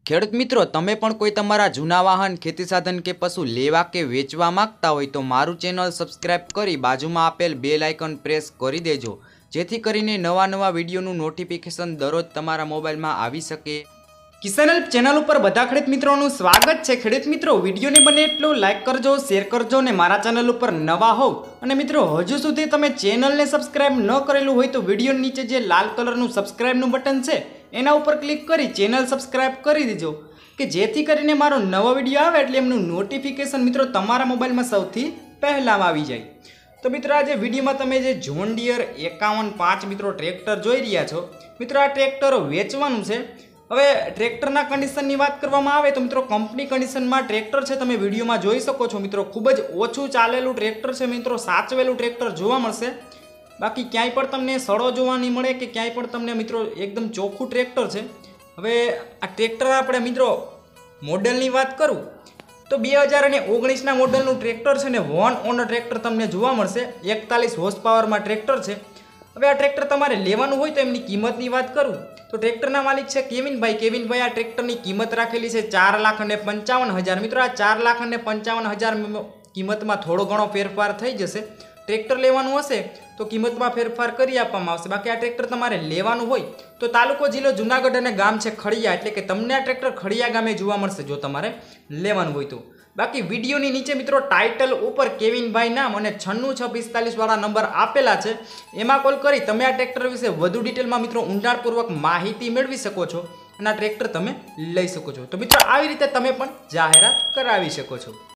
ખેડૂત મિત્રો, તમે પણ કોઈ તમારા જૂના વાહન, ખેતી સાધન કે પશુ લેવા કે વેચવા માંગતા હોય તો મારું ચેનલ સબસ્ક્રાઇબ કરી બાજુમાં આપેલ બેલ આઇકન પ્રેસ કરી દેજો, જેથી કરીને નવા વિડીયોનું નોટિફિકેશન દરરોજ તમારા મોબાઈલમાં આવી શકે। કિસાન હેલ્પ ચેનલ ઉપર બધા ખેડૂત મિત્રોનું સ્વાગત છે। ખેડૂત મિત્રો, વિડીયોને બને એટલું લાઇક કરજો, શેર કરજો અને મારા ચેનલ ઉપર નવા હોવ અને મિત્રો હજુ સુધી તમે ચેનલને સબસ્ક્રાઇબ ન કરેલું હોય તો વિડીયો નીચે જે લાલ કલરનું સબસ્ક્રાઇબનું બટન છે એના ઉપર ક્લિક કરી ચેનલ સબસ્ક્રાઇબ કરી દેજો કે જેથી કરીને મારો નવો વિડીયો આવે એટલે એમનું નોટિફિકેશન મિત્રો તમારા મોબાઈલમાં સૌથી પહેલાં આવી જાય। તો મિત્રો, આજે વિડીયોમાં તમે જે જોન ડિયર 51-5 મિત્રો ટ્રેક્ટર જોઈ રહ્યા છો, મિત્રો આ ટ્રેક્ટર વેચવાનું છે। હવે ટ્રેક્ટરના કન્ડિશનની વાત કરવામાં આવે તો મિત્રો કંપની કન્ડિશનમાં ટ્રેક્ટર છે, તમે વિડીયોમાં જોઈ શકો છો। મિત્રો ખૂબ જ ઓછું ચાલેલું ટ્રેક્ટર છે, મિત્રો સાચવેલું ટ્રેક્ટર જોવા મળશે, બાકી ક્યાંય પણ તમને સડો જોવા નહીં મળે કે ક્યાંય પણ તમને મિત્રો એકદમ ચોખ્ખું ટ્રેક્ટર છે। હવે આ ટ્રેક્ટર આપણે મિત્રો મોડલની વાત કરું તો 2019ના મોડલનું ટ્રેક્ટર છે ને વન ઓનર ટ્રેક્ટર તમને જોવા મળશે। 41 હોર્સ પાવરમાં ટ્રેક્ટર છે। હવે આ ટ્રેક્ટર તમારે લેવાનું હોય તો એમની કિંમતની વાત કરું તો ટ્રેક્ટરના માલિક છે કેવિનભાઈ આ ટ્રેક્ટરની કિંમત રાખેલી છે 4,55,000। મિત્રો આ 4,55,000 કિંમતમાં થોડો ઘણો ફેરફાર થઈ જશે। ટ્રેક્ટર લેવાનું હશે તો કિંમતમાં ફેરફાર કરી આપવામાં આવશે। બાકી આ ટ્રેક્ટર તમારે લેવાનું હોય તો તાલુકો જિલ્લો જુનાગઢ અને ગામ છે ખડિયા, એટલે કે તમને આ ટ્રેક્ટર ખડિયા ગામે જોવા મળશે જો તમારે લેવાનું હોય તો। બાકી વિડીયોની નીચે મિત્રો ટાઇટલ ઉપર કેવિનભાઈ નામ અને 96 વાળા નંબર આપેલા છે, એમાં કોલ કરી તમે આ ટ્રેક્ટર વિશે વધુ ડિટેલમાં મિત્રો ઊંડાણપૂર્વક માહિતી મેળવી શકો છો અને આ ટ્રેક્ટર તમે લઈ શકો છો। તો મિત્રો આવી રીતે તમે પણ જાહેરાત કરાવી શકો છો।